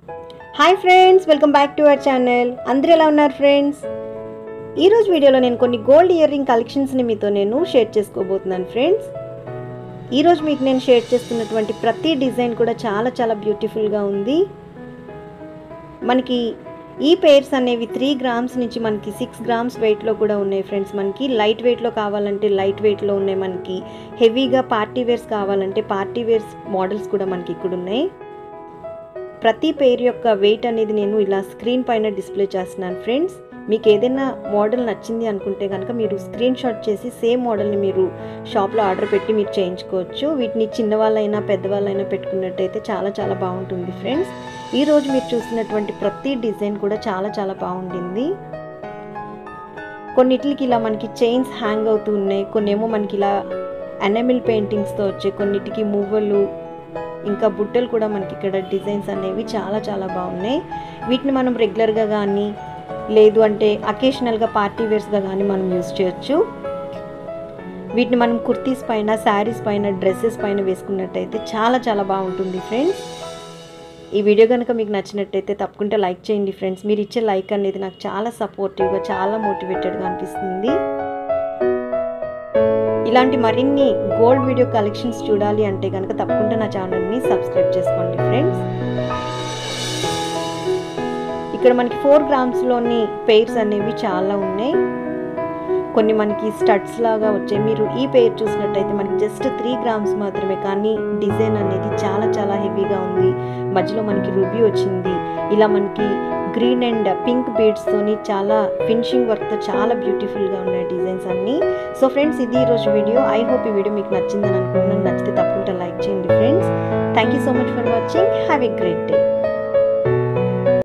Hi friends, welcome back to our channel. అందరూ ఎలా ఉన్నారు ఫ్రెండ్స్? ఈరోజు వీడియోలో నేను కొన్ని గోల్డ్ ఇయర్ రింగ్ కలెక్షన్స్ని మీతో నేను షేర్ చేసుకోబోతున్నాను ఫ్రెండ్స్. ఈరోజు మీకు నేను షేర్ చేస్తున్నటువంటి ప్రతి డిజైన్ కూడా చాలా చాలా బ్యూటిఫుల్గా ఉంది. మనకి ఈ పేర్స్ అనేవి 3 గ్రామ్స్ నుంచి మనకి 6 గ్రామ్స్ వెయిట్లో కూడా ఉన్నాయి ఫ్రెండ్స్. మనకి లైట్ వెయిట్లో కావాలంటే లైట్ వెయిట్లో ఉన్నాయి, మనకి హెవీగా పార్టీ వేర్స్ కావాలంటే పార్టీ వేర్స్ మోడల్స్ కూడా మనకి ఇక్కడ ఉన్నాయి. ప్రతి పేర్ యొక్క వెయిట్ అనేది నేను ఇలా స్క్రీన్ పైన డిస్ప్లే చేస్తున్నాను ఫ్రెండ్స్. మీకు ఏదైనా మోడల్ నచ్చింది అనుకుంటే కనుక మీరు స్క్రీన్ షాట్ చేసి సేమ్ మోడల్ని మీరు షాప్లో ఆర్డర్ పెట్టి మీరు చేయించుకోవచ్చు. వీటిని చిన్నవాళ్ళైనా పెద్దవాళ్ళైనా పెట్టుకున్నట్టయితే చాలా చాలా బాగుంటుంది ఫ్రెండ్స్. ఈరోజు మీరు చూసినటువంటి ప్రతి డిజైన్ కూడా చాలా చాలా బాగుండింది. కొన్నిటికి ఇలా మనకి చైన్స్ హ్యాంగ్ అవుతూ ఉన్నాయి, కొన్నేమో మనకి ఇలా ఎనామిల్ పెయింటింగ్స్తో వచ్చాయి, కొన్నిటికి మువ్వలు ఇంకా బుట్టలు కూడా మనకి ఇక్కడ డిజైన్స్ అనేవి చాలా చాలా బాగున్నాయి. వీటిని మనం రెగ్యులర్గా కానీ లేదు అంటే అకేషనల్గా పార్టీ వేర్స్గా కానీ మనం యూజ్ చేయొచ్చు. వీటిని మనం కుర్తీస్ పైన, శారీస్ పైన, డ్రెస్సెస్ పైన వేసుకున్నట్టయితే చాలా చాలా బాగుంటుంది ఫ్రెండ్స్. ఈ వీడియో కనుక మీకు నచ్చినట్టయితే తప్పకుండా లైక్ చేయండి ఫ్రెండ్స్. మీరు ఇచ్చే లైక్ అనేది నాకు చాలా సపోర్టివ్గా, చాలా మోటివేటెడ్గా అనిపిస్తుంది. ఇలాంటి మరిన్ని గోల్డ్ వీడియో కలెక్షన్స్ చూడాలి అంటే కనుక తప్పకుండా నా ఛానల్ని సబ్స్క్రైబ్ చేసుకోండి ఫ్రెండ్స్. ఇక్కడ మనకి 4 గ్రామ్స్లోని పెయిర్స్ అనేవి చాలా ఉన్నాయి. కొన్ని మనకి స్టడ్స్ లాగా వచ్చాయి. మీరు ఈ పెయిర్ చూసినట్టయితే మనకి జస్ట్ 3 గ్రామ్స్ మాత్రమే, కానీ డిజైన్ అనేది చాలా చాలా హెవీగా ఉంది. మధ్యలో మనకి రూబీ వచ్చింది, ఇలా మనకి గ్రీన్ అండ్ పింక్ బీడ్స్తోని చాలా ఫినిషింగ్ వర్క్తో చాలా బ్యూటిఫుల్గా ఉన్నాయి డిజైన్స్ అన్నీ. సో ఫ్రెండ్స్, ఇది ఈరోజు వీడియో. ఐ హోప్ ఈ వీడియో మీకు నచ్చిందని అనుకుంటున్నాను. నచ్చితే తప్పకుండా లైక్ చేయండి friends. Thank you so much for watching. Have a great day.